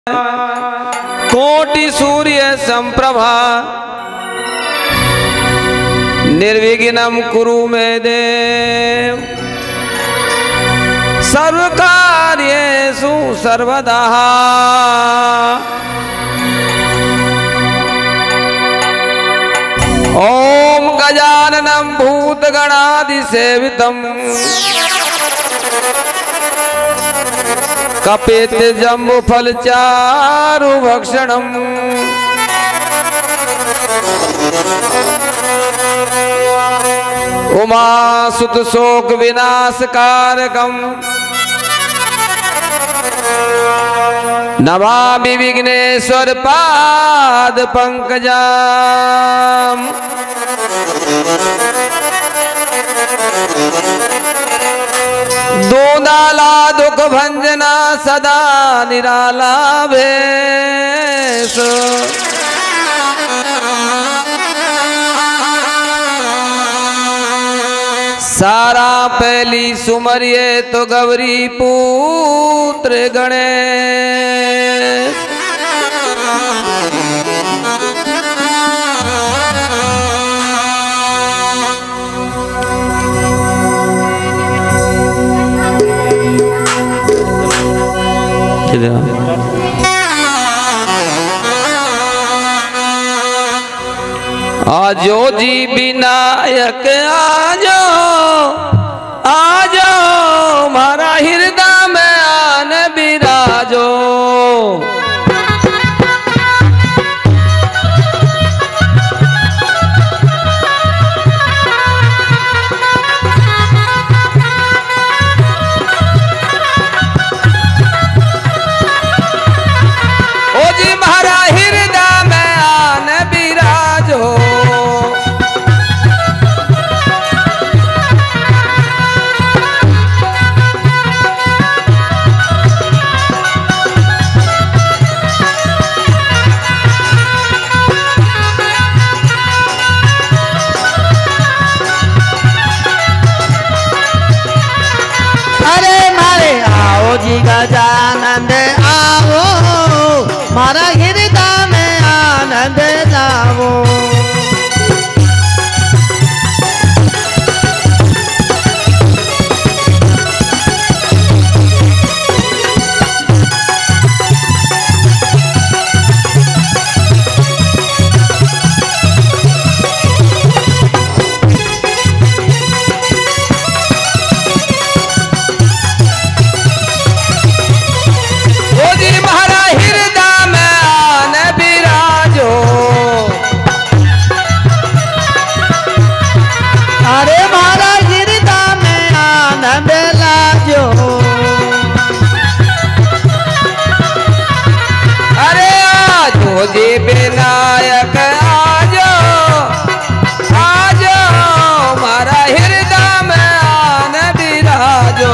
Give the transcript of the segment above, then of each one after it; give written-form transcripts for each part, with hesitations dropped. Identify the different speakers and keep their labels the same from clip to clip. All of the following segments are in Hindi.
Speaker 1: कोटि सूर्य संप्रभा निर्विघ्नं कुरु मे देव सर्वकार्येषु सर्वदा। ओम गजाननं भूतगणाधिसेवितं कपित जम्बुफलचारुभक्षणम् उमासुत शोक विनाशकारकम् नमामि विघ्नेश्वर पाद पंकजम्। दोनाला दुख भंजना सदा निराला भेष सारा पहली सुमरिये तो गौरी पुत्र गणेश। आजो जी विनायक आजो आजो मारा हृदय में आन विराजो। ओ जी मारा हृदय में आन विराजो।
Speaker 2: जी गजानंद आओ मारा हृदय में आनंद लाओ।
Speaker 1: जी विनायक आजो आजो मारा हृदय में आन विराजो।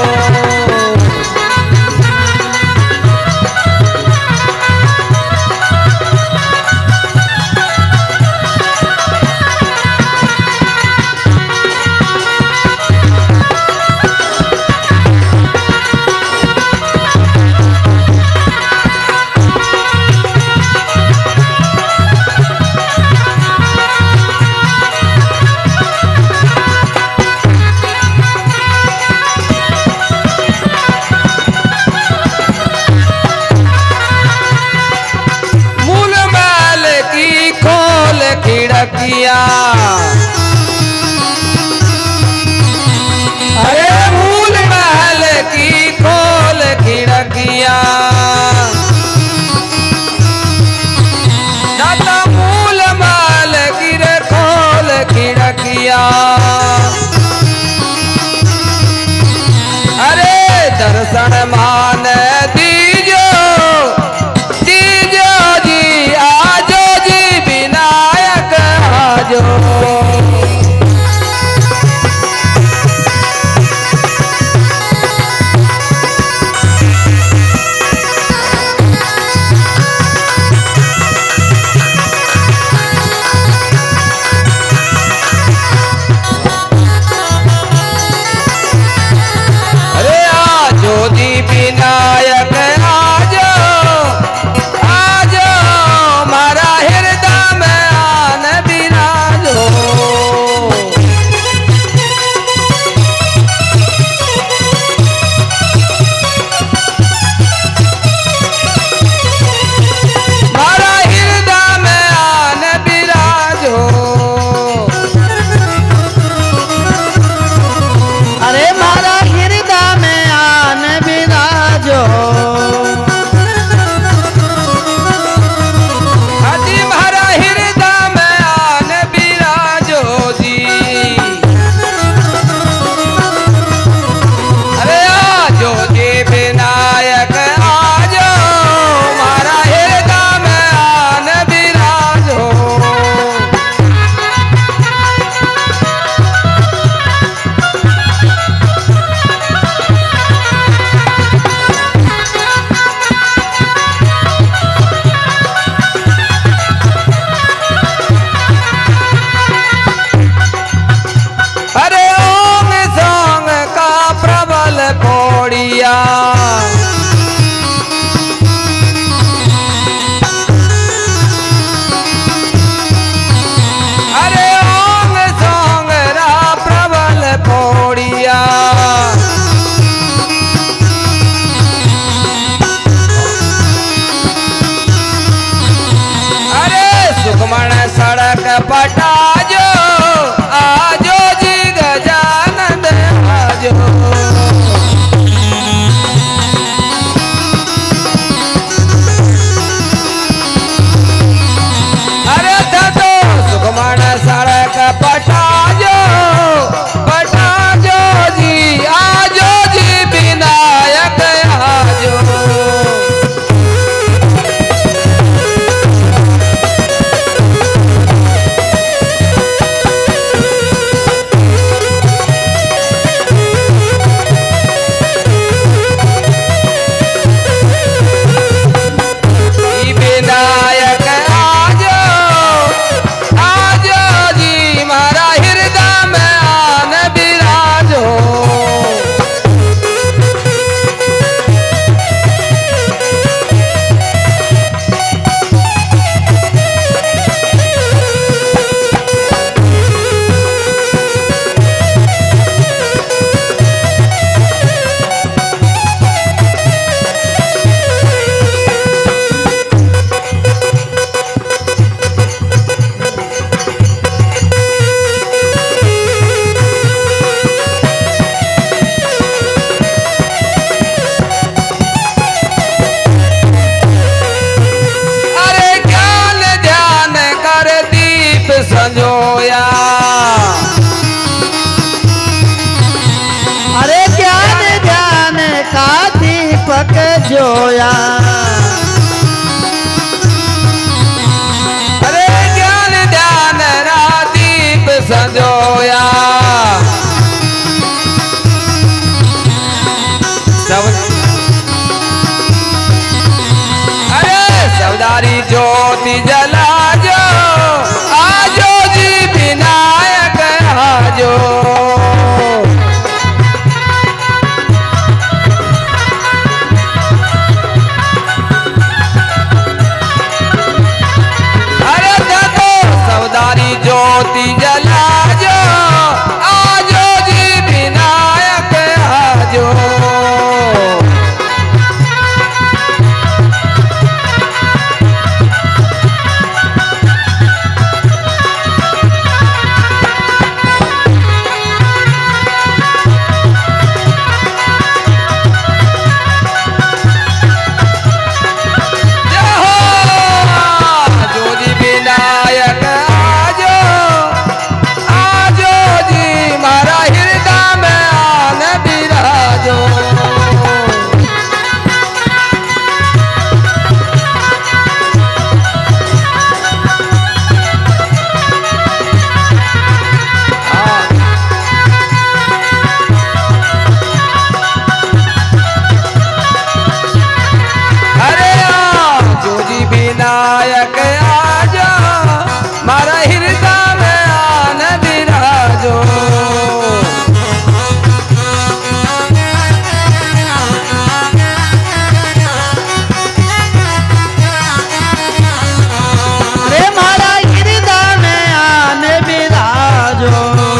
Speaker 1: खिड़किया अरे मूल महल की खोल खिड़किया दादा मूल महल की रे खोल खिड़किया। अरे दर्शन मान दीजो दीजो जी आजो जी विनायक आजो। ज्योति जला जो आजो जी विनायक आजो। अरे देखो सवदारी ज्योति जला जो आजो जी विनायक आजो। विनायक आजा मारा हृदय में आन विराजो।
Speaker 2: अरे मारा हृदय में आन विराजो।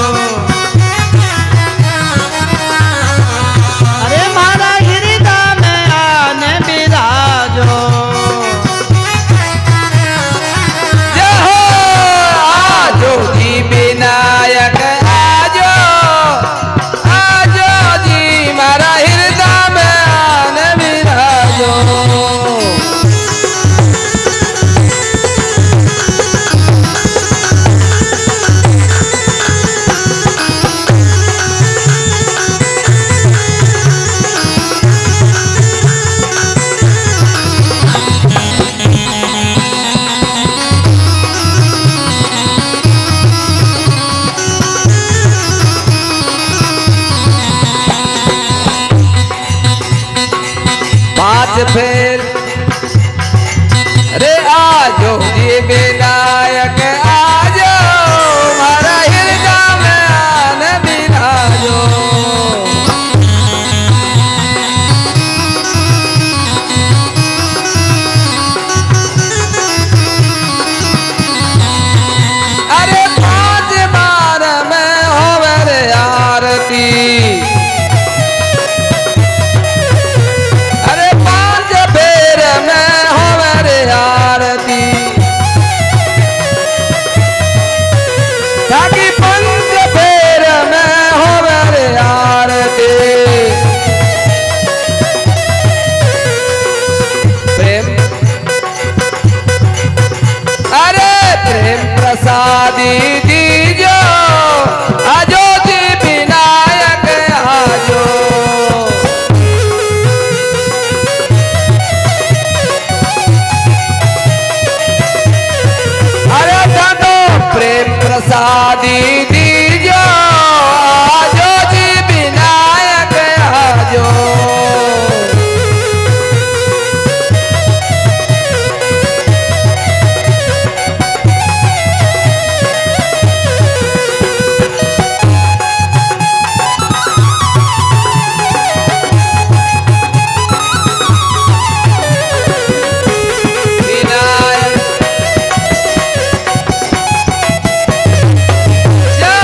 Speaker 2: अरे मारा हृदय में आन विराजो।
Speaker 1: विनायक आजो आजो जी मारा हृदय में आन विराजो। फेर रे आजो जी विनायक आजो मारा हृदय में आन विराजो। अरे 5 बार में होवे रे आरती। आरती ताकि 5 फेर में होवे आरती। प्रेम अरे प्रेम प्रसादी दीजो आजो जी विनायक आजो। प्रेम प्रसादी दीजो आजो जी विनायक आजो। विनायक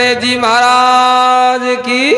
Speaker 1: जी महाराज की।